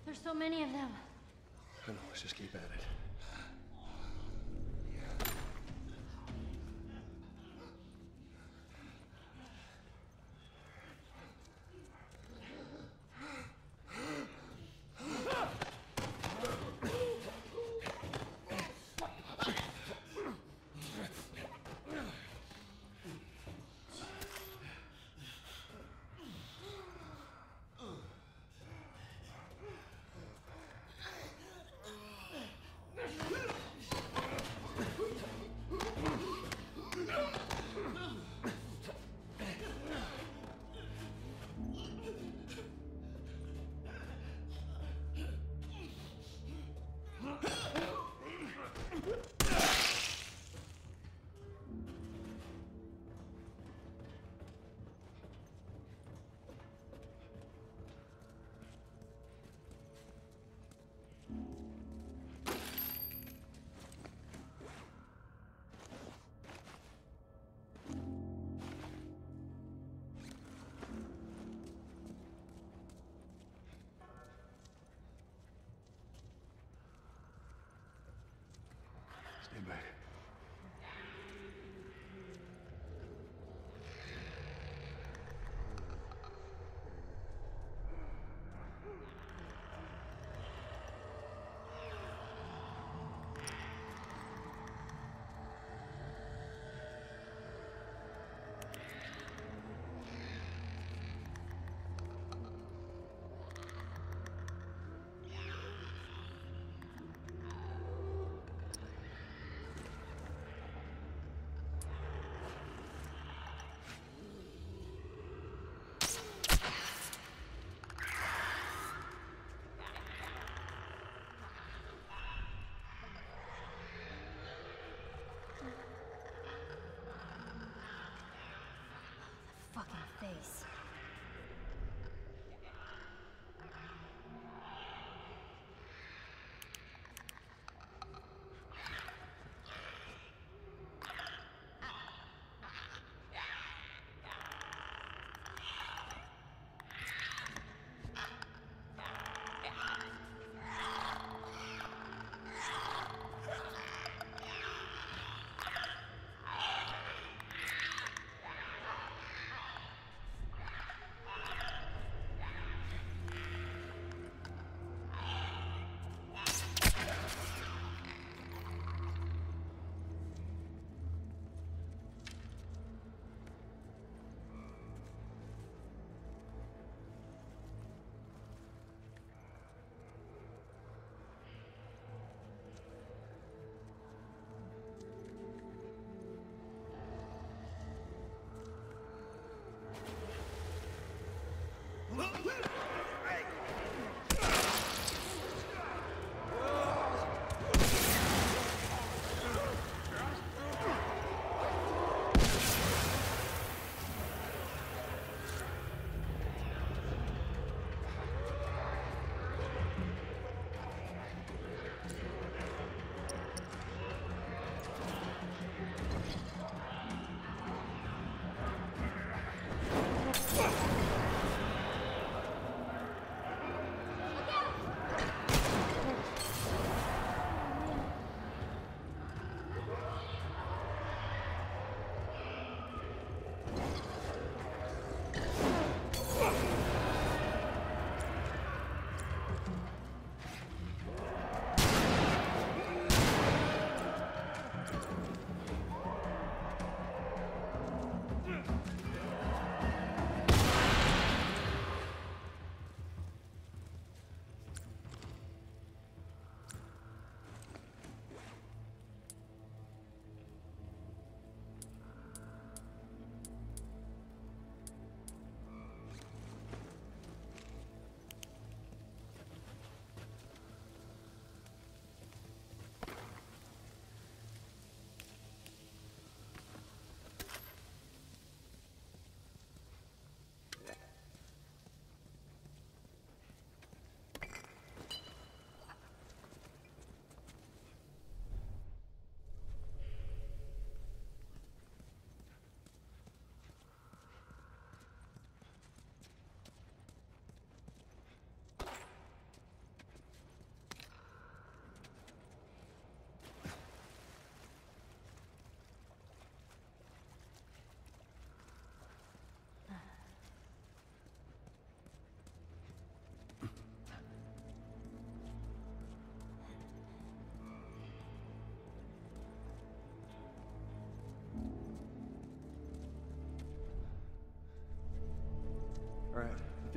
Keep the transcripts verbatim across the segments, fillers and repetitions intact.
There's so many of them. I know, let's just keep at it. Stay back. Fucking face.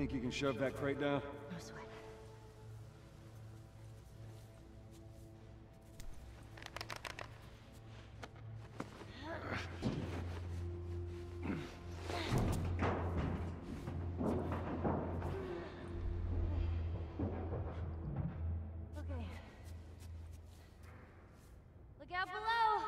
Think you can shove that crate down? No sweat. Okay. Look out below!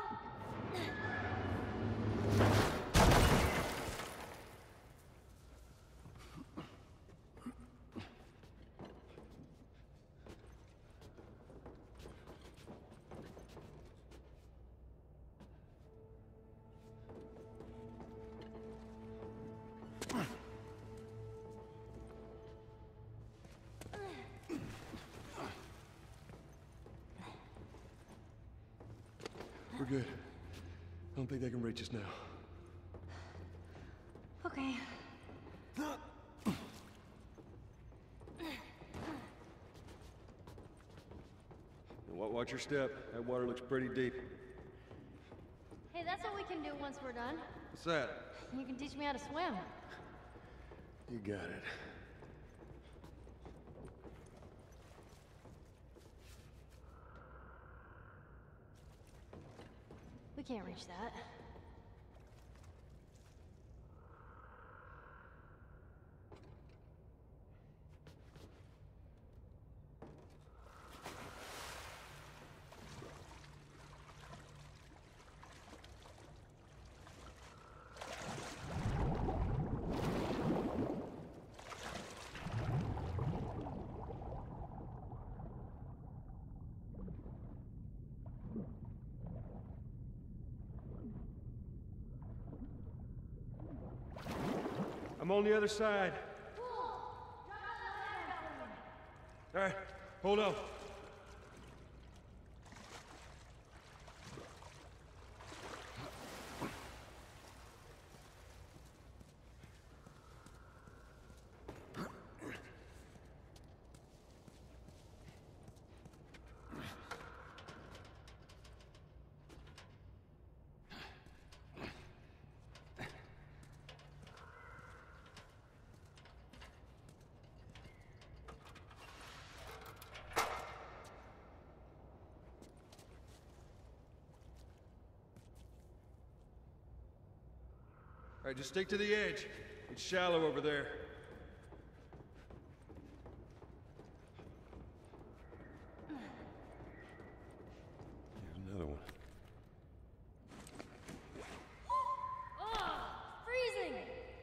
We're good. I don't think they can reach us now. Okay. Watch your step. That water looks pretty deep. Hey, that's what we can do once we're done. What's that? You can teach me how to swim. You got it. We can't reach that. I'm on the other side. All right, hold on. All right, just stick to the edge. It's shallow over there. Here's another one. Oh, freezing!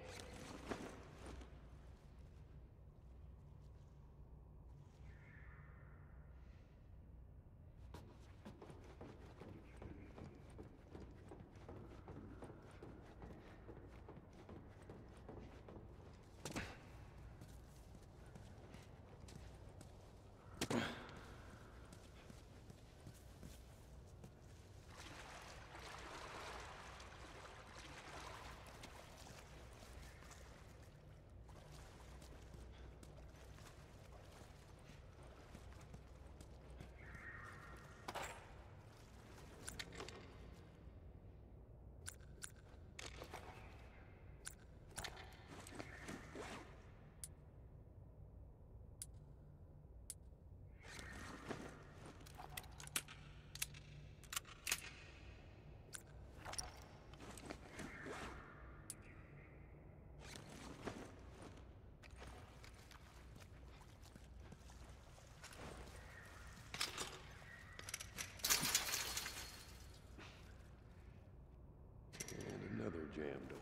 Another jam door.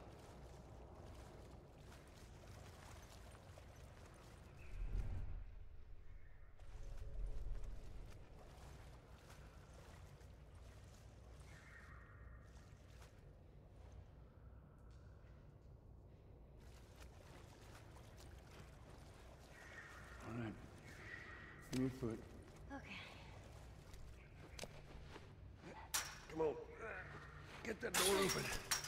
All right. Give me your foot. Okay. Come on. Get that door open.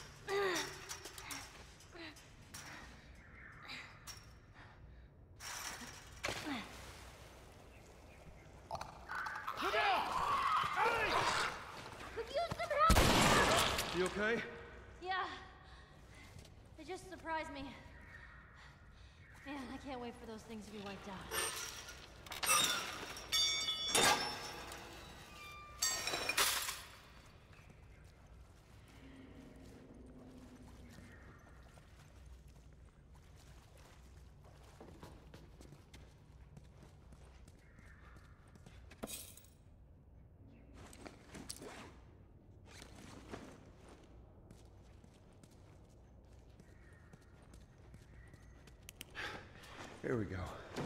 Look out! Hey! Could use some help! You okay? Yeah. They just surprised me. Man, I can't wait for those things to be wiped out. Here we go.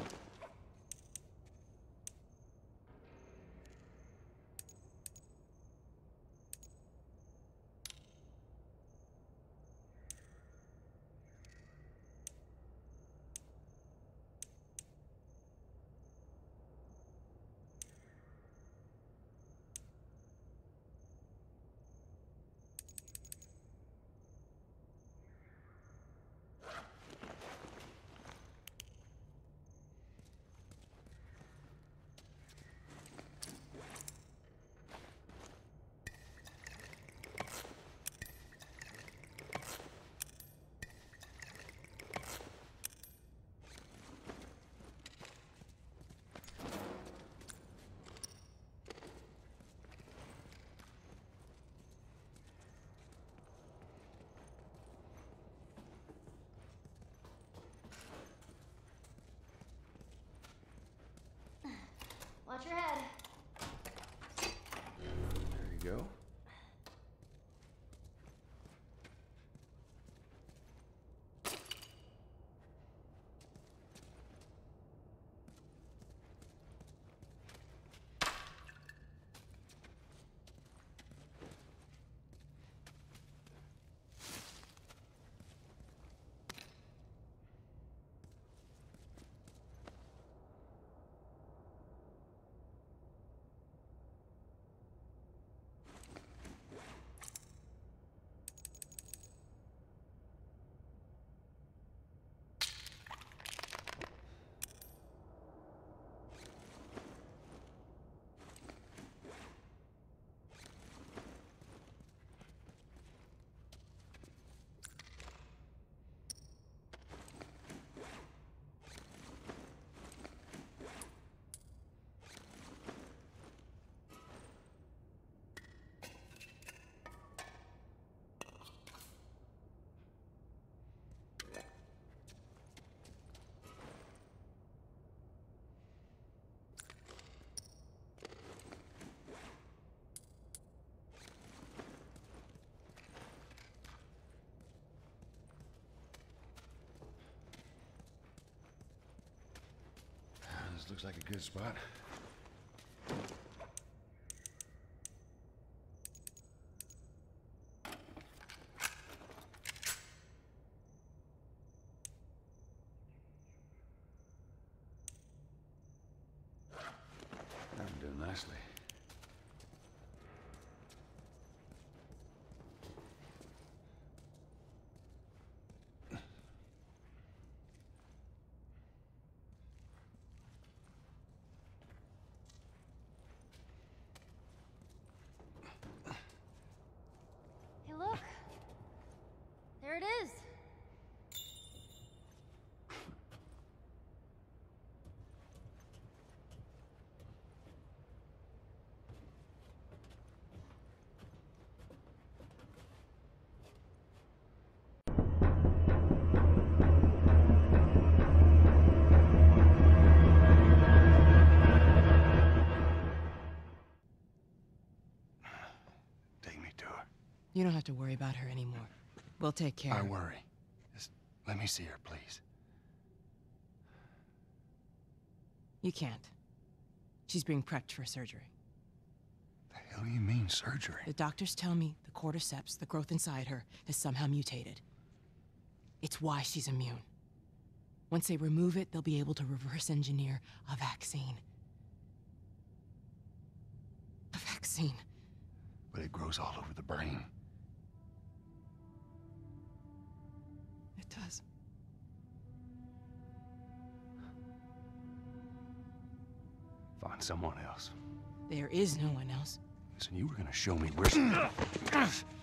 Watch your head. There you go. This looks like a good spot. I'm doing nicely. Hey, look. There it is. Take me to her. You don't have to worry about her anymore. We'll take care. I worry. Just let me see her, please. You can't. She's being prepped for surgery. The hell you mean, surgery? The doctors tell me the cordyceps, the growth inside her, has somehow mutated. It's why she's immune. Once they remove it, they'll be able to reverse engineer a vaccine. A vaccine. But it grows all over the brain. It does. Find someone else. There is no one else. Listen, you were gonna show me where she...